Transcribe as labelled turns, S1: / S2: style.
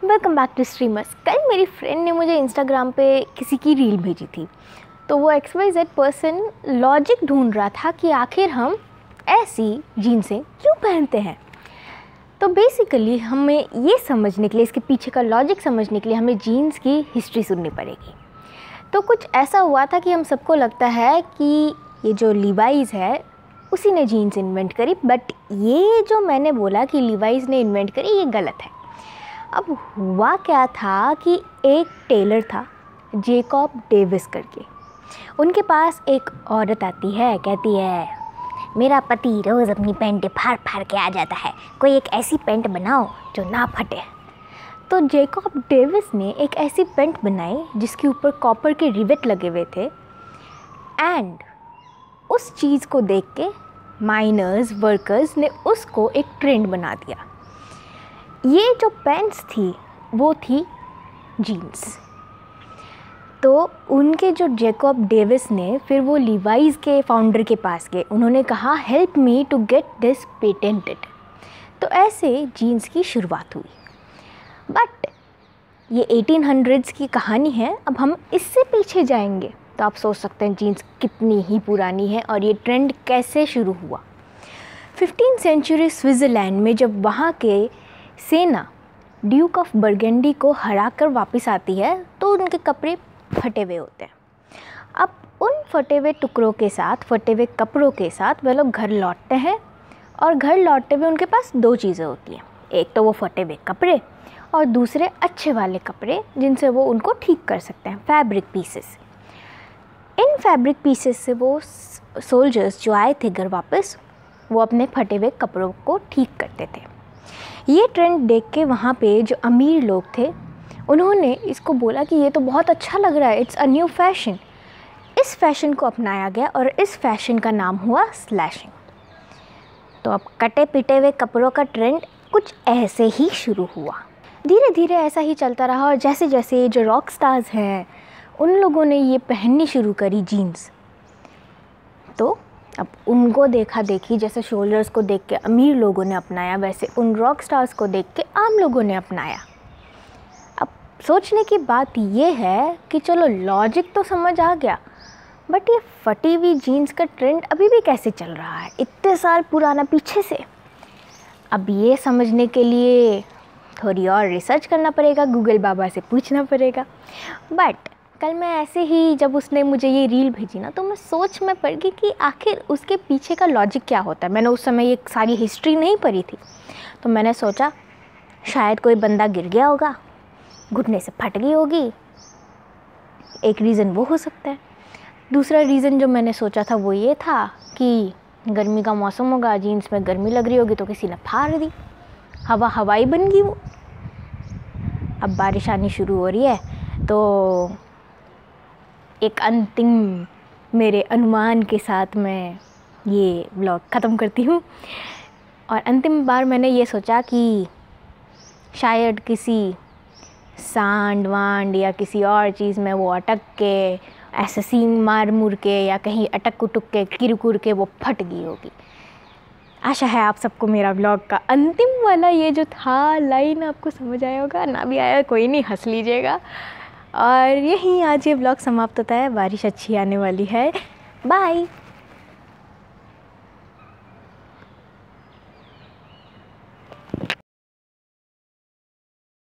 S1: Welcome back to streamers. कल मेरी friend ने मुझे इंस्टाग्राम पे किसी की रील भेजी थी। तो वो XYZ पर्सन लॉजिक ढूंढ रहा था कि आखिर हम ऐसी जीन्सें क्यों पहनते हैं। तो बेसिकली हमें ये समझने के लिए, इसके पीछे का लॉजिक समझने के लिए हमें जीन्स की हिस्ट्री सुननी पड़ेगी। तो कुछ ऐसा हुआ था कि हम सबको लगता है कि ये जो लीवाइज़ है उसी ने जीन्स इन्वेंट करी, बट ये जो मैंने बोला कि लीवाइज़ ने इन्वेंट करी, ये गलत है। अब हुआ क्या था कि एक टेलर था जेकॉब डेविस करके। उनके पास एक औरत आती है, कहती है मेरा पति रोज़ अपनी पैंटें फाड़ फाड़ के आ जाता है, कोई एक ऐसी पैंट बनाओ जो ना फटे। तो जेकॉब डेविस ने एक ऐसी पैंट बनाई जिसके ऊपर कॉपर के रिवेट लगे हुए थे। एंड उस चीज़ को देख के माइनर्स, वर्कर्स ने उसको एक ट्रेंड बना दिया। ये जो पैंट्स थी वो थी जीन्स। तो उनके जो जेकॉब डेविस ने फिर वो लीवाइज़ के फाउंडर के पास गए। उन्होंने कहा help me to get this patented. तो ऐसे जीन्स की शुरुआत हुई। बट ये 1800s की कहानी है। अब हम इससे पीछे जाएंगे तो आप सोच सकते हैं जीन्स कितनी ही पुरानी है और ये ट्रेंड कैसे शुरू हुआ। 15th सेंचुरी स्विट्ज़रलैंड में जब वहाँ के सेना ड्यूक ऑफ बर्गंडी को हरा कर वापस आती है तो उनके कपड़े फटे हुए होते हैं। अब उन फटे हुए टुकड़ों के साथ, फटे हुए कपड़ों के साथ वे लोग घर लौटते हैं और घर लौटते हुए उनके पास दो चीज़ें होती हैं। एक तो वो फटे हुए कपड़े और दूसरे अच्छे वाले कपड़े जिनसे वो उनको ठीक कर सकते हैं, फैब्रिक पीसेस। इन फैब्रिक पीसेस से वो सोल्जर्स जो आए थे घर वापस, वो अपने फटे हुए कपड़ों को ठीक करते थे। ये ट्रेंड देख के वहाँ पे जो अमीर लोग थे उन्होंने इसको बोला कि ये तो बहुत अच्छा लग रहा है, इट्स अ न्यू फैशन। इस फैशन को अपनाया गया और इस फैशन का नाम हुआ स्लैशिंग। तो अब कटे पिटे हुए कपड़ों का ट्रेंड कुछ ऐसे ही शुरू हुआ। धीरे धीरे ऐसा ही चलता रहा और जैसे जैसे जो रॉक स्टार्स हैं उन लोगों ने ये पहननी शुरू करी जीन्स। तो अब उनको देखा देखी, जैसे शोल्डर्स को देख के अमीर लोगों ने अपनाया, वैसे उन रॉक स्टार्स को देख के आम लोगों ने अपनाया। अब सोचने की बात ये है कि चलो लॉजिक तो समझ आ गया, बट ये फटी हुई जीन्स का ट्रेंड अभी भी कैसे चल रहा है इतने साल पुराना पीछे से। अब ये समझने के लिए थोड़ी और रिसर्च करना पड़ेगा, गूगल बाबा से पूछना पड़ेगा। बट कल मैं ऐसे ही जब उसने मुझे ये रील भेजी ना, तो मैं सोच में पड़ गई कि आखिर उसके पीछे का लॉजिक क्या होता है। मैंने उस समय ये सारी हिस्ट्री नहीं पढ़ी थी, तो मैंने सोचा शायद कोई बंदा गिर गया होगा, घुटने से फट गई होगी, एक रीज़न वो हो सकता है। दूसरा रीज़न जो मैंने सोचा था वो ये था कि गर्मी का मौसम होगा, जीन्स में गर्मी लग रही होगी तो किसी ने फाड़ दी, हवाई बन गई वो। अब बारिश आनी शुरू हो रही है तो एक अंतिम मेरे अनुमान के साथ मैं ये व्लॉग ख़त्म करती हूँ। और अंतिम बार मैंने ये सोचा कि शायद किसी सांड वांड या किसी और चीज़ में वो अटक के ऐसे सींग मार मुर के या कहीं अटक उटक के किरकुर के वो फट गई होगी। आशा है आप सबको मेरा व्लॉग का अंतिम वाला ये जो था लाइन आपको समझ आया होगा। ना भी आया कोई नहीं, हंस लीजिएगा। और यहीं आज ये व्लॉग समाप्त होता है। बारिश अच्छी आने वाली है। बाय।